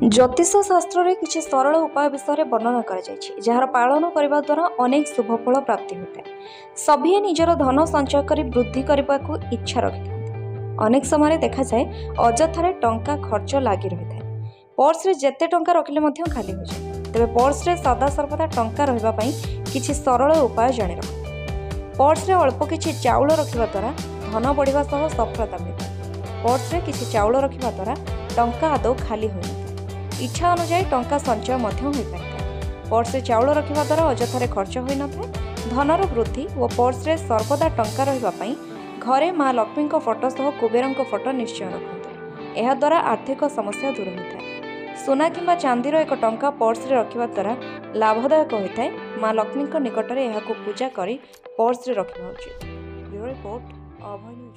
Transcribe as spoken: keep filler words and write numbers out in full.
ज्योतिष शास्त्र में किसी सरल उपाय विषय वर्णना जार पालन करने द्वारा अनेक शुभफल प्राप्ति होता है। सभी निजर धन संचय कर वृद्धि करने को इच्छा रखि था। अनेक समय देखा जाए अजथारे टंका खर्च लगी रही है। पर्स रे जेते टंका रखिले मध्य खाली हो जाए। तेरे पर्स रे सदा सर्वदा टंका रहिबा पई किछि सरल उपाय जानि रख। पर्स रे अल्प किछि चाउल रखिबा द्वारा धन बढ़िबा सह सफलता मिले। पर्स रे किछि चाउल रखिबा द्वारा टंका आदौ खाली होय। इच्छा अनुसार टंका संचय मध्य होई पारिଥାଏ। पर्स रे चाउल रखिबा द्वारा अजथारे खर्च होई नଥାଏ। धनर वृद्धि और पर्स रे सर्वदा टंका रहिबा पई घरे माँ लक्ष्मी फोटो सह कुबेर फोटो निश्चय रखते। यह द्वारा आर्थिक समस्या दूर होता है। सोना किंबा चांदीर एक टंका पर्स रे रखिबा द्वारा लाभदायक होता है। माँ लक्ष्मी निकट में यह पूजा करी पर्स रे रखिबा उचित। ब्यूरो रिपोर्ट अभय।